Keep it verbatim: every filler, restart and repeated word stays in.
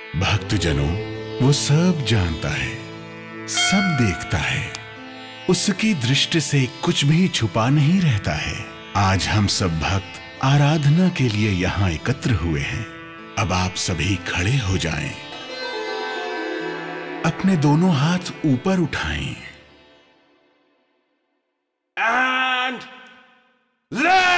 भक्तजनों, वो सब जानता है, सब देखता है, उसकी दृष्टि से कुछ भी छुपा नहीं रहता है। आज हम सब भक्त आराधना के लिए यहाँ एकत्र हुए हैं। अब आप सभी खड़े हो जाएं, अपने दोनों हाथ ऊपर उठाएं। And let